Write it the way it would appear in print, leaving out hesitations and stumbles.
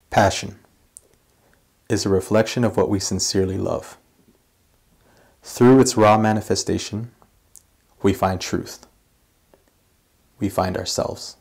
Passion is a reflection of what we sincerely love. Through its raw manifestation, we find truth. We find ourselves.